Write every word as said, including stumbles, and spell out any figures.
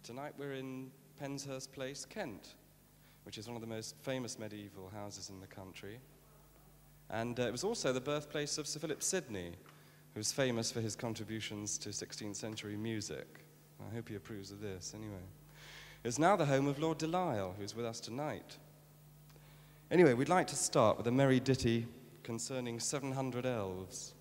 Tonight we're in Penshurst Place, Kent, which is one of the most famous medieval houses in the country. And uh, it was also the birthplace of Sir Philip Sidney, who's famous for his contributions to sixteenth century music. I hope he approves of this, anyway. It's now the home of Lord De L'Isle, who's with us tonight. Anyway, we'd like to start with a merry ditty concerning seven hundred elves.